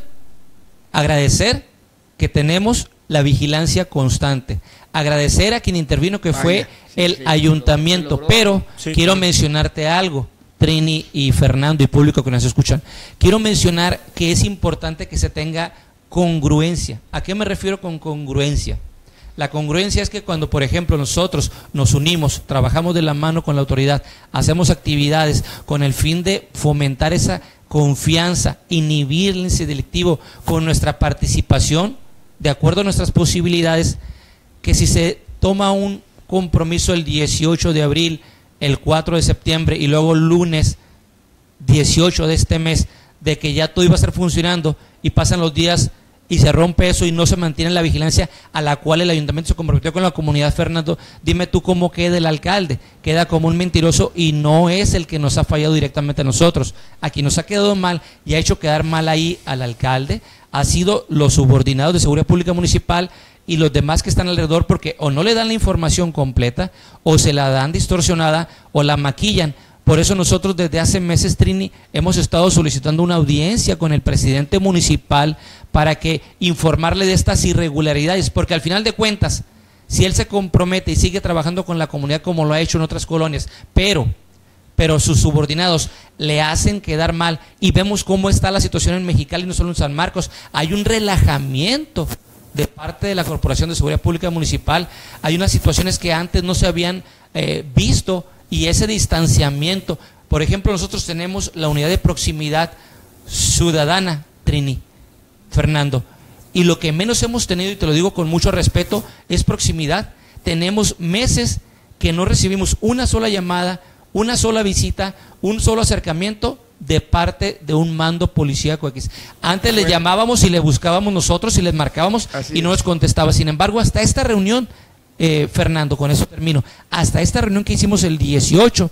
agradecer que tenemos la vigilancia constante, agradecer a quien intervino, que Vaya, fue sí, el sí, ayuntamiento, lo, lo pero sí, quiero sí. mencionarte algo, Trini y Fernando y público que nos escuchan, quiero mencionar que es importante que se tenga congruencia. ¿A qué me refiero con congruencia? La congruencia es que cuando, por ejemplo, nosotros nos unimos, trabajamos de la mano con la autoridad, hacemos actividades con el fin de fomentar esa confianza, inhibir el índice delictivo con nuestra participación, de acuerdo a nuestras posibilidades, que si se toma un compromiso el dieciocho de abril, el cuatro de septiembre y luego lunes dieciocho de este mes, de que ya todo iba a estar funcionando y pasan los días y se rompe eso y no se mantiene la vigilancia a la cual el ayuntamiento se comprometió con la comunidad, Fernando, dime tú cómo queda el alcalde. Queda como un mentiroso y no es el que nos ha fallado directamente a nosotros. A quien nos ha quedado mal y ha hecho quedar mal ahí al alcalde ha sido los subordinados de Seguridad Pública Municipal y los demás que están alrededor, porque o no le dan la información completa o se la dan distorsionada o la maquillan. Por eso nosotros desde hace meses, Trini, hemos estado solicitando una audiencia con el presidente municipal para que informarle de estas irregularidades, porque al final de cuentas, si él se compromete y sigue trabajando con la comunidad como lo ha hecho en otras colonias, pero, pero sus subordinados le hacen quedar mal, y vemos cómo está la situación en Mexicali, no solo en San Marcos, hay un relajamiento de parte de la Corporación de Seguridad Pública Municipal, hay unas situaciones que antes no se habían eh, visto, y ese distanciamiento. Por ejemplo, nosotros tenemos la unidad de proximidad ciudadana, Trini, Fernando, y lo que menos hemos tenido, y te lo digo con mucho respeto, es proximidad. Tenemos meses que no recibimos una sola llamada, una sola visita, un solo acercamiento de parte de un mando policíaco X. Antes le llamábamos y le buscábamos nosotros y les marcábamos Así y no nos contestaba. Sin embargo, hasta esta reunión, Eh, Fernando, con eso termino, hasta esta reunión que hicimos el dieciocho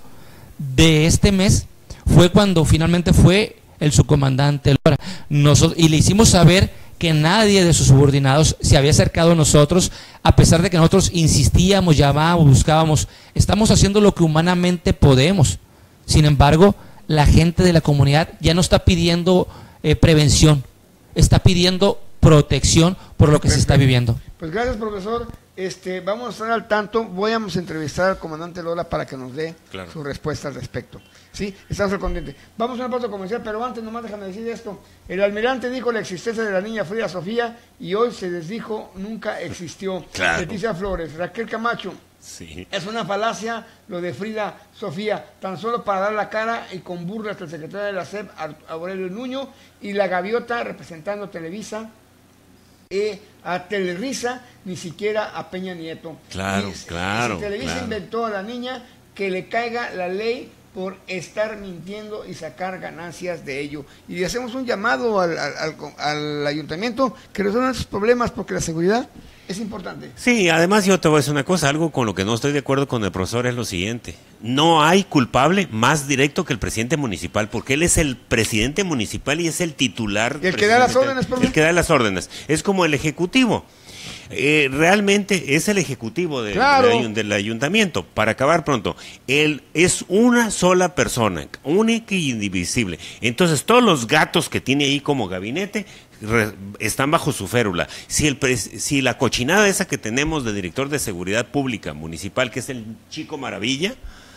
de este mes fue cuando finalmente fue el subcomandante nosotros, y le hicimos saber que nadie de sus subordinados se había acercado a nosotros, a pesar de que nosotros insistíamos, llamábamos, buscábamos. Estamos haciendo lo que humanamente podemos. Sin embargo, la gente de la comunidad ya no está pidiendo eh, prevención, está pidiendo protección por lo que Perfecto. se está viviendo. Pues gracias, profesor. Este, vamos a estar al tanto, voy a entrevistar al comandante Lola para que nos dé claro. su respuesta al respecto. Sí, estamos al corriente. Vamos a una pausa comercial, pero antes nomás déjame decir esto. El almirante dijo la existencia de la niña Frida Sofía y hoy se desdijo, nunca existió. Claro. Leticia Flores, Raquel Camacho. Sí. Es una falacia lo de Frida Sofía, tan solo para dar la cara y con burlas hasta el secretario de la S E P, Aurelio Nuño, y la gaviota representando a Televisa, eh, a Telerisa, ni siquiera a Peña Nieto. Claro, y, claro. Si Televisa claro. inventó a la niña, que le caiga la ley por estar mintiendo y sacar ganancias de ello. Y hacemos un llamado al, al, al, al ayuntamiento que resuelvan esos problemas, porque la seguridad es importante. Sí, además yo te voy a decir una cosa, algo con lo que no estoy de acuerdo con el profesor es lo siguiente. No hay culpable más directo que el presidente municipal, porque él es el presidente municipal y es el titular. Y el que da las órdenes, por El que da las órdenes. Es como el ejecutivo. Eh, realmente es el ejecutivo de, claro. de, del ayuntamiento. Para acabar pronto, él es una sola persona, única y indivisible. Entonces todos los gatos que tiene ahí como gabinete re, están bajo su férula. Si, el, si la cochinada esa que tenemos de director de seguridad pública municipal, que es el chico maravilla,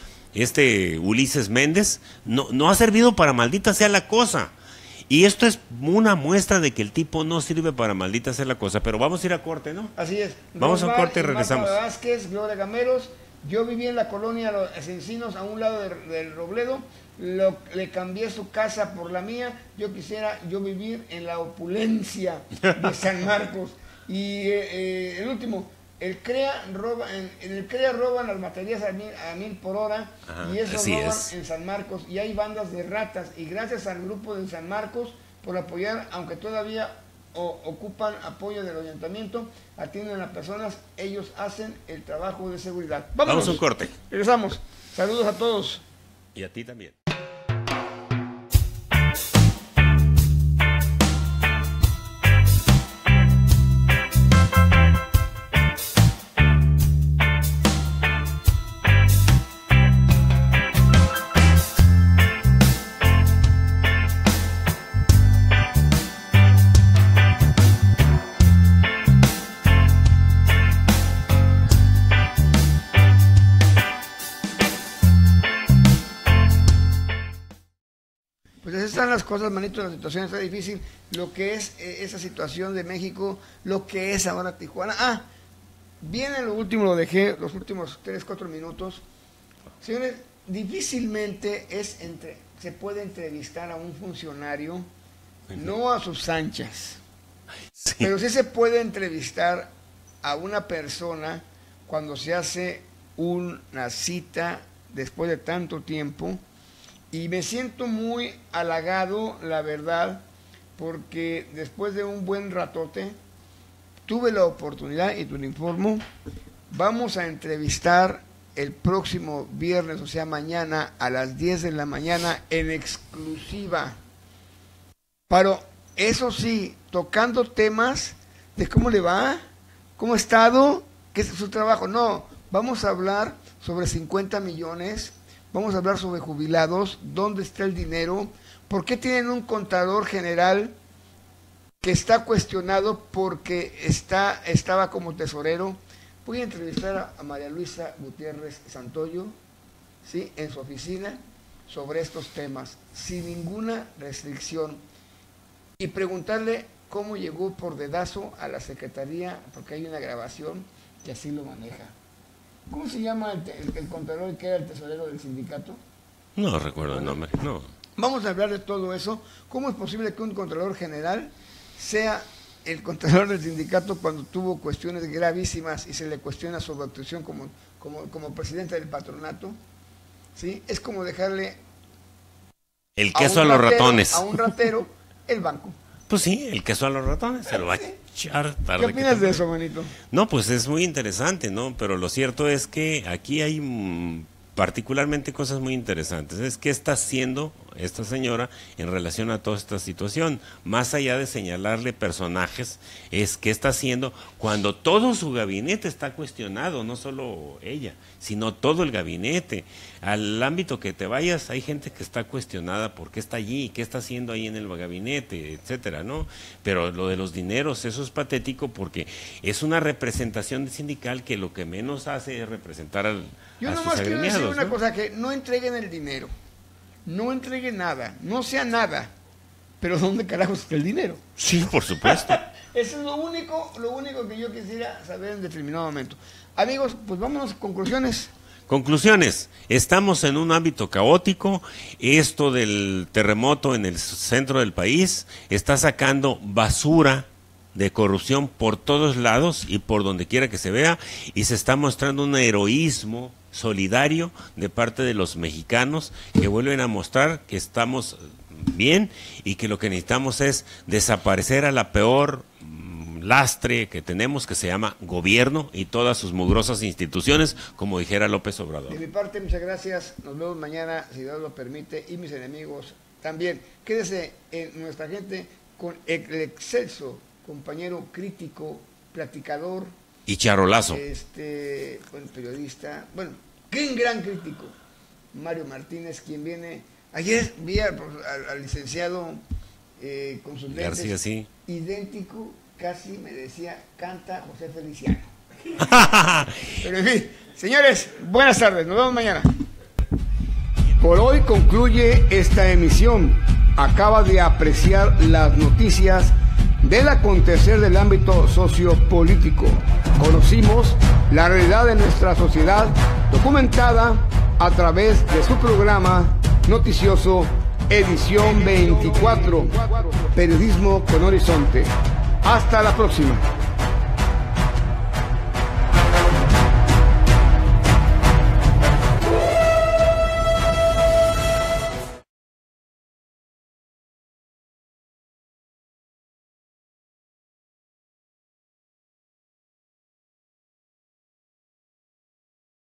este Ulises Méndez, no, no ha servido para maldita sea la cosa. Y esto es una muestra de que el tipo no sirve para maldita hacer la cosa, pero vamos a ir a corte, ¿no? Así es. Vamos Rosmar, a corte y regresamos. Marta Vázquez, Gloria Gameros, yo viví en la colonia Los Encinos, a un lado de, del Robledo, lo, le cambié su casa por la mía, yo quisiera yo vivir en la opulencia de San Marcos. Y eh, eh, el último, el CREA roba, en, en el CREA roban las baterías a mil, a mil por hora. Ajá, y eso roban es. en San Marcos, y hay bandas de ratas, y gracias al grupo de San Marcos por apoyar, aunque todavía o, ocupan apoyo del ayuntamiento, atienden a personas, ellos hacen el trabajo de seguridad. Vámonos. Vamos a un corte. Regresamos. Saludos a todos. Y a ti también. Están las cosas, manito, la situación está difícil, lo que es eh, esa situación de México, lo que es ahora Tijuana. Ah, viene lo último, lo dejé, los últimos tres, cuatro minutos. Señores, difícilmente es entre, se puede entrevistar a un funcionario, no a sus anchas, sí. Pero sí se puede entrevistar a una persona cuando se hace una cita después de tanto tiempo. Y me siento muy halagado, la verdad, porque después de un buen ratote, tuve la oportunidad, y te lo informo, vamos a entrevistar el próximo viernes, o sea, mañana, a las diez de la mañana, en exclusiva. Pero, eso sí, tocando temas de cómo le va, cómo ha estado, qué es su trabajo. No, vamos a hablar sobre cincuenta millones. Vamos a hablar sobre jubilados, dónde está el dinero, por qué tienen un contador general que está cuestionado porque está, estaba como tesorero. Voy a entrevistar a, a María Luisa Gutiérrez Santoyo, ¿sí?, en su oficina, sobre estos temas, sin ninguna restricción, y preguntarle cómo llegó por dedazo a la Secretaría, porque hay una grabación que así lo maneja. ¿Cómo se llama el, el, el contador que era el tesorero del sindicato? No recuerdo el nombre, no. Vamos a hablar de todo eso. ¿Cómo es posible que un contador general sea el contador del sindicato cuando tuvo cuestiones gravísimas y se le cuestiona su actuación como, como, como presidente del patronato? ¿Sí? Es como dejarle el queso a, a los ratero, ratones. A un ratero el banco. Pues sí, el queso a los ratones se lo va a echar tarde. ¿Qué opinas de eso, manito? No, pues es muy interesante, ¿no? Pero lo cierto es que aquí hay mmm, particularmente cosas muy interesantes. Es qué está haciendo esta señora en relación a toda esta situación. Más allá de señalarle personajes, es qué está haciendo cuando todo su gabinete está cuestionado, no solo ella, sino todo el gabinete. Al ámbito que te vayas, hay gente que está cuestionada por qué está allí, qué está haciendo ahí en el gabinete, etcétera, ¿no? Pero lo de los dineros, eso es patético porque es una representación sindical que lo que menos hace es representar al, Yo a sus nomás quiero decir una ¿no? cosa, que no entreguen el dinero, no entreguen nada, no sea nada, pero ¿dónde carajos está el dinero? Sí, por supuesto. Eso es lo único, lo único que yo quisiera saber en determinado momento. Amigos, pues vámonos a conclusiones. Conclusiones, estamos en un ámbito caótico, esto del terremoto en el centro del país está sacando basura de corrupción por todos lados y por donde quiera que se vea, y se está mostrando un heroísmo solidario de parte de los mexicanos que vuelven a mostrar que estamos bien y que lo que necesitamos es desaparecer a la peor lastre que tenemos, que se llama gobierno y todas sus mugrosas instituciones, como dijera López Obrador. De mi parte, muchas gracias, nos vemos mañana, si Dios lo permite, y mis enemigos también. Quédese en Nuestra Gente con el excelso compañero crítico, platicador y charolazo, este, bueno, periodista, bueno, qué gran crítico, Mario Martínez, quien viene, ayer vi al, al, al licenciado eh, con sus lentes, García, sí, idéntico, casi me decía, canta José Feliciano. Pero en fin, señores, buenas tardes, nos vemos mañana. Por hoy concluye esta emisión. Acaba de apreciar las noticias del acontecer del ámbito sociopolítico. Conocimos la realidad de nuestra sociedad documentada a través de su programa noticioso Edición veinticuatro, Periodismo con Horizonte. Hasta la próxima.